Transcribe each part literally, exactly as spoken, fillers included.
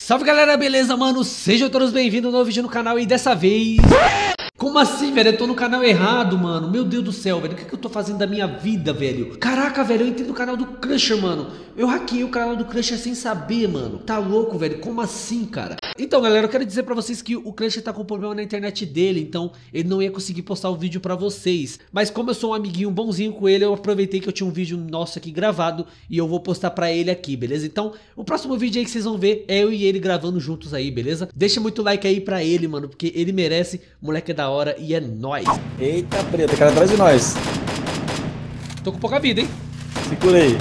Salve galera, beleza mano? Sejam todos bem-vindos a um novo vídeo no canal e dessa vez... Como assim, velho? Eu tô no canal errado, mano. Meu Deus do céu, velho. O que, que eu tô fazendo da minha vida, velho? Caraca, velho. Eu entrei no canal do Crusher, mano. Eu hackeei o canal do Crusher sem saber, mano. Tá louco, velho? Como assim, cara? Então, galera, eu quero dizer pra vocês que o Crusher tá com problema na internet dele. Então, ele não ia conseguir postar o vídeo pra vocês. Mas como eu sou um amiguinho bonzinho com ele, eu aproveitei que eu tinha um vídeo nosso aqui gravado e eu vou postar pra ele aqui, beleza? Então, o próximo vídeo aí que vocês vão ver é eu e ele gravando juntos aí, beleza? Deixa muito like aí pra ele, mano, porque ele merece. O moleque é da hora e é nóis. Eita preta, cara atrás de nós. Tô com pouca vida, hein? Segura aí.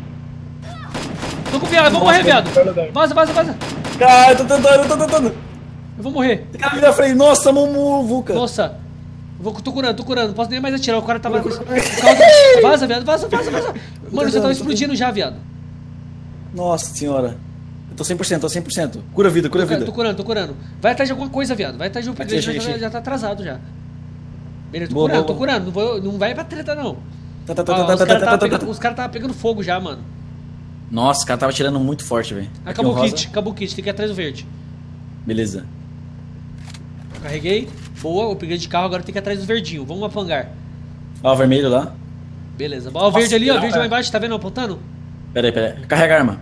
Tô com viado, eu vou morrer, viado. Vaza, vaza, vaza. Cara, eu tô tentando, eu tô tentando. Eu vou morrer. Tem cara ali na frente. Nossa, Mumu, Vuca. Nossa. Eu vou, tô curando, tô curando. Não posso nem mais atirar. O cara tava... Vaza, viado. Vaza, vaza, vaza. Mano, você tava explodindo já, viado. Nossa senhora. Eu tô cem por cento, tô cem por cento. Cura a vida, cura a vida. Tô curando, tô curando. Vai atrás de alguma coisa, viado. Vai atrás de um upgrade, já, já, já tá atrasado já. Beleza, tô boa, curando, boa, tô boa. curando. Não, vou, não vai pra treta, não. Tá, tá, tá, Ó, tá, os tá, caras tá, tava, tá, pegando- tá. os cara tava pegando fogo já, mano. Nossa, o cara tava tirando muito forte, velho. Acabou Aqui o um kit, rosa. acabou o kit. Tem que ir atrás do verde. Beleza. Carreguei. Boa, o upgrade de carro. Agora tem que ir atrás do verdinho. Vamos apangar. Ó, o vermelho lá. Beleza. Ó, o verde ali, ó. O não, verde é. lá embaixo. Tá vendo apontando? Pera aí, pera aí. Carrega a arma.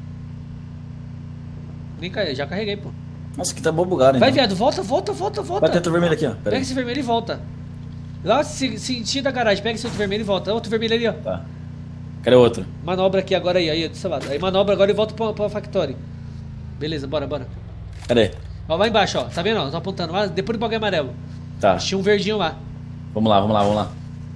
Nem ca- Já carreguei, pô. Nossa, aqui tá bom bugado, Vai, então. viado. Volta, volta, volta, volta. Vai ter outro vermelho aqui, ó. Pera Pega aí. esse vermelho e volta. Lá, se- sentido da garagem. Pega esse outro vermelho e volta. Outro vermelho ali, ó. Tá. Cadê o outro? Manobra aqui agora aí, aí, desse lado. Aí manobra agora e volta pra, pra Factory. Beleza, bora, bora. Cadê? Ó, lá embaixo, ó. Tá vendo, ó? Tô apontando. Lá, depois do bagulho amarelo. Tá. Tinha um verdinho lá. Vamos lá, vamos lá, vamos lá.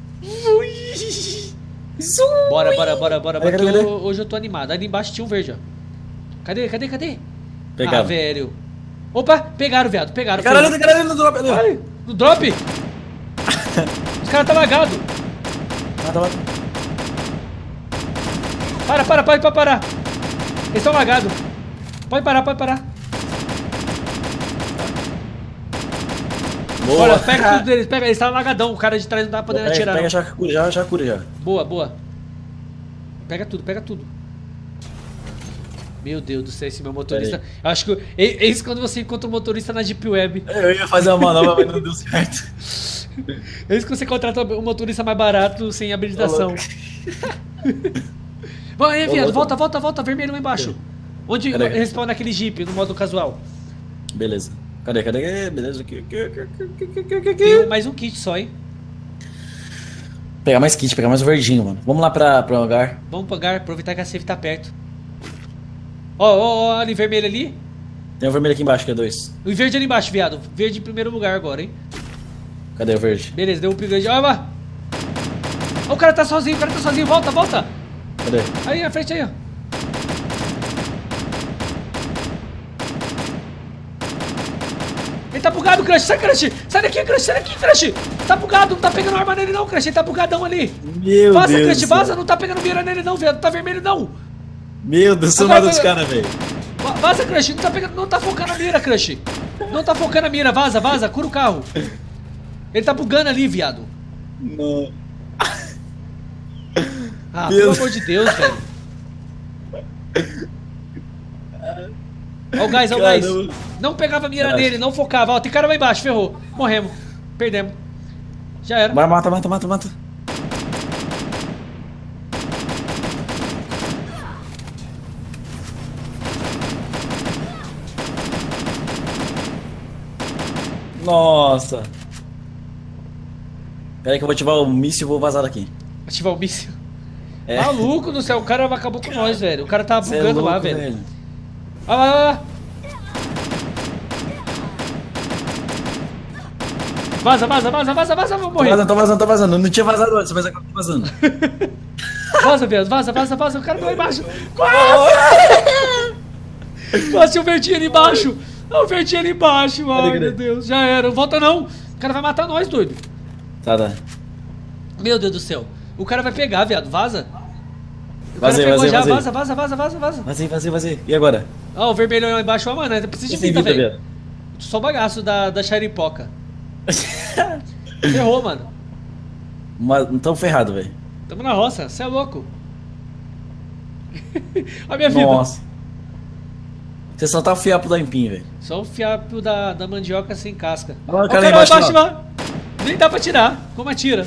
Bora, bora, bora, bora. Cadê, Porque cadê, cadê? eu- hoje eu tô animado. Ali embaixo tinha um verde, ó. Cadê, cadê, cadê? Pegaram. Ah, velho. Opa, pegaram, viado. Pegaram. Cara ali, pegaram. cara ali no drop. Ali. Ai, no drop? Os caras tá lagado. Mata, mata. Para, para, pode, pode parar. Eles estão lagados. Pode parar, pode parar. Boa. Olha, pega tudo deles, pega. Eles estavam lagadão. O cara de trás não tava podendo Pega, atirar. pega não. já, cura, já, já cura já. Boa, boa. Pega tudo, pega tudo. Meu Deus do céu, esse meu motorista. Eu acho que. É, é isso quando você encontra um motorista na Deep Web. Eu ia fazer uma manobra, mas não deu certo. É isso que você contrata um motorista mais barato sem habilitação. Vamos aí, Ô, viado. louco. Volta, volta, volta. Vermelho lá embaixo. Onde Cadê? respawn aquele Jeep no modo casual? Beleza. Cadê, cadê? Beleza. Aqui, aqui, aqui, aqui, aqui, aqui, Tem aqui. mais um kit só, hein? Pegar mais kit, pegar mais o verdinho, mano. Vamos lá pra, pra lugar. Vamos pagar, aproveitar que a safe tá perto. Ó, ó, ó, ali vermelho ali. Tem o vermelho aqui embaixo, que é dois. O verde ali embaixo, viado. Verde em primeiro lugar agora, hein? Cadê o verde? Beleza, deu um upgrade. Olha lá. Ó, o cara tá sozinho, o cara tá sozinho. Volta, volta. Cadê? Aí, na frente aí, ó. Ele tá bugado, Crush. Sai, Crush. Sai daqui, Crush. Sai daqui, Crush. Tá bugado. Não tá pegando arma nele, não, Crush. Ele tá bugadão ali. Meu Vaza, Deus. Crush. do céu. Vaza. Não tá pegando mira nele, não, viado. Não tá vermelho, não. Meu Deus, sou Agora nada dos vai- caras, velho. Va- Vaza, Crush. Não tá pegando. Não tá focando a mira, Crush. Não tá focando a mira. Vaza, vaza. Cura o carro. Ele tá bugando ali, viado. Não. Ah, Meu pelo Deus. amor de Deus, velho. Ó o gás, ó o gás. Caramba. Não pegava a mira Caralho. nele, não focava. Ó, tem cara lá embaixo, ferrou. Morremos. Perdemos. Já era. Bora, mata, mata, mata, mata. Nossa. Pera aí que eu vou ativar o míssil e vou vazar daqui. Ativar o míssil. É. Maluco do céu, o cara acabou com nós, velho. O cara tava Cê é bugando lá, louco, velho. Olha lá, olha lá. Vaza, vaza, vaza, vaza, vaza, vamos Tô morrer. vazando, tô vazando, tô vazando. Não tinha vazado antes, mas agora tô vazando. Vaza, viado, vaza, vaza, vaza. O cara tá lá embaixo. Quase! Quase tinha o verdinho ali embaixo. Olha o verdinho ali embaixo. Ai, cadê? meu Deus, já era. Não volta não. O cara vai matar nós, doido. Tá, tá. Meu Deus do céu. O cara vai pegar, viado. Vaza. O cara Vazei, pegou vazei, já. vazei. Vaza, vaza, vaza, vaza, vaza. Vazei, vazei, vazei. E agora? Ó, o vermelho lá embaixo. Ó, mano, precisa de Sem vida, vida, velho. velho. Só bagaço da, da Charipoca. Ferrou, mano. Mas não tão ferrado, velho. Tamo na roça. Você é louco. Olha a minha vida. Nossa. Você só tá o fiapo da empim, velho. Só o fiapo da, da mandioca sem casca. Olha o Ó, cara cara lá embaixo, embaixo lá. lá. Nem dá pra tirar. Como atira?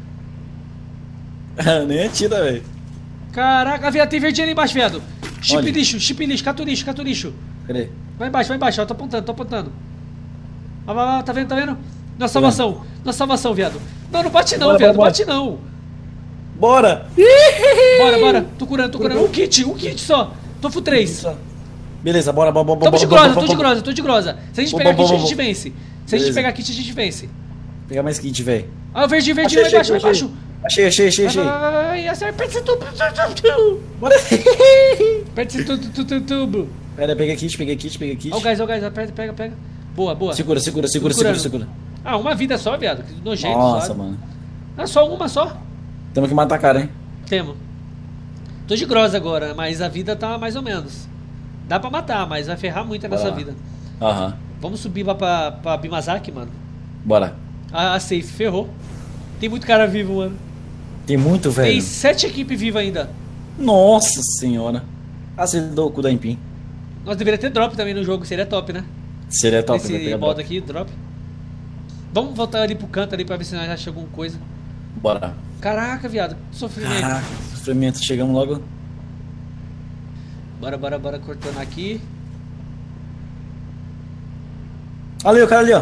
Nem atira, velho. Caraca, viado, tem verdinho ali embaixo, viado. Chip Olha. lixo, chip lixo, cata o lixo, cata o lixo. Cadê? Vai embaixo, vai embaixo, ó, tô apontando, tô apontando. Ó, vai, vai, tá vendo, tá vendo? Nossa salvação, nossa salvação, viado. Não, não bate não, Bora, viado, bora, bate não. Bora! Bora, bora, tô curando, tô curando. Um kit, um kit só. Tô full três. Beleza, bora, bora, bora. Tamo de bora, grosa, bora, tô de bora. grosa, tô de grosa. Se a gente Bom, pegar bom, kit, bom, a gente bom. vence. Se a gente Beleza. pegar kit, a gente vence. Pegar mais kit, velho. Ah, o verdinho, verdinho, vai embaixo, vai embaixo. Achei, achei, achei, achei. Vai, vai, vai, vai, acerta, aperta esse tubo. Bora. Aperta esse tu- tu- tu- tubo. Pera, peguei kit, peguei kit, peguei kit. Ó o gás, ó o gás, aperta, pega, pega. Boa, boa. Segura, segura, segura, segura, Curando. segura. Ah, uma vida só, viado. Que nojento. Nossa, sabe? mano. Ah, só uma só. Temos que matar a cara, hein? Temo. Tô de grosa agora, mas a vida tá mais ou menos. Dá pra matar, mas vai ferrar muito nessa Bora lá. vida. Aham. Vamos subir lá pra, pra Bimazaki, mano. Bora. A, a safe, ferrou. Tem muito cara vivo, mano. Tem muito, velho. Tem sete equipes vivas ainda. Nossa senhora. Acertou o cu da empim. Nós deveria ter drop também no jogo, seria top, né? Seria top, vai Esse pegar modo drop. aqui, drop. Vamos voltar ali pro canto ali pra ver se nós achamos alguma coisa. Bora. Caraca, viado, que sofrimento. Caraca, sofrimento. Chegamos logo. Bora, bora, bora, cortando aqui. Ali, o cara ali, ó.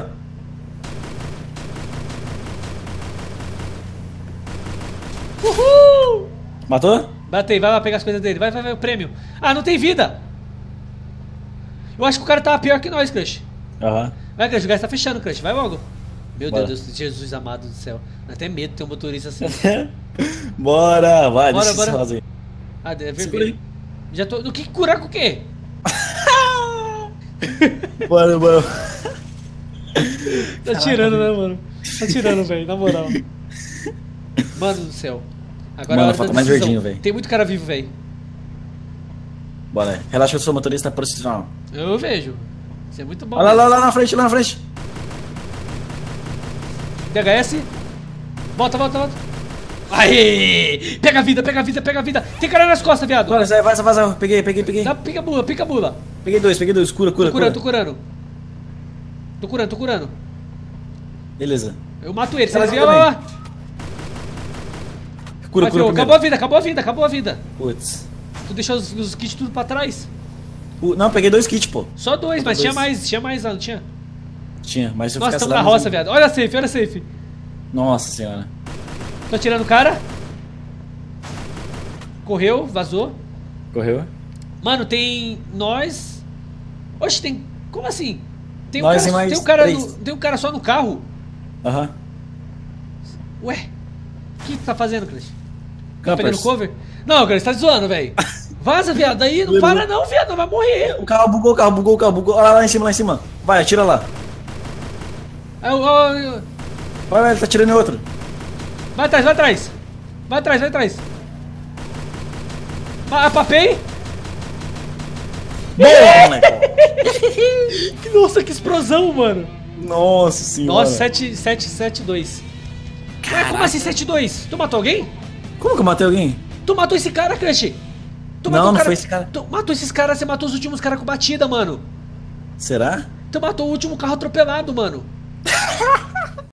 Uhul! Matou? Batei, vai lá pegar as coisas dele. Vai, vai, vai, o prêmio. Ah, não tem vida! Eu acho que o cara tá pior que nós, Crush. Aham. Vai, Crush, o gás tá fechando, Crush. Vai logo. Meu Bora. Deus, Jesus amado do céu. Dá até medo de ter um motorista assim. Bora, vai, Bora, deixa bora. isso fazer. Ah, é Segura vermelho. aí. Já tô. Do que curar com o quê? Bora, bora. Tá tirando, né, mano? Tá tirando, velho, na moral. Mano do céu. Agora Mano, é a hora falta da mais decisão. verdinho, velho. Tem muito cara vivo, velho. Bora. Relaxa, eu sou motorista profissional. Eu vejo. Isso é muito bom. Olha lá, mesmo. lá, lá na frente, lá na frente. D H S. Volta, volta, volta. Aê! Pega a vida, pega a vida, pega a vida. Tem cara nas costas, viado. Bora, vai, vai, vai, vai. Peguei, peguei, peguei. Dá, pica a bula, pica a bula. Peguei dois, peguei dois. Cura, cura, Tô curando, cura. tô curando. Tô curando, tô curando. Beleza. Eu mato ele, você Ela vai ver, também. ó, ó. Cura, Vai, cura Fio, primeiro. acabou a vida, acabou a vida, acabou a vida. Putz. Tu deixou os, os kits tudo pra trás? Pu- Não, peguei dois kits, pô. Só dois, Falta mas tinha dois. mais, tinha mais lá, não tinha? Tinha, mas se eu Nossa, ficasse estamos lá... na não roça, tinha- viado. Olha a safe, olha a safe. Nossa senhora. Tô atirando o cara. Correu, vazou. Correu? Mano, tem nós. Oxe, tem. Como assim? Tem um Nós cara, e mais tem um cara, três. no- tem um cara só no carro. Aham. Ué, o que tu tá fazendo, Cris? Tá pegando Campers. cover? Não, Cris, tá zoando, velho. Vaza, viado, aí não Levou. para não, viado, não vai morrer. O carro bugou, o carro bugou, o carro bugou. Olha lá, lá em cima, lá em cima. Vai, atira lá. Aí, ó, ó, Vai, vai, ele tá atirando em outro. Vai atrás, vai atrás. Vai atrás, vai atrás. Ah, papei. Boa, moleque. Nossa, que explosão, mano. Nossa senhora. Nossa, sete, sete, sete, dois. Ué, como assim sete, dois? Tu matou alguém? Como que eu matei alguém? Tu matou esse cara, Crush? Tu Não, matou o não foi esse cara. Tu matou esses caras, você matou os últimos caras com batida, mano. Será? Tu matou o último carro atropelado, mano.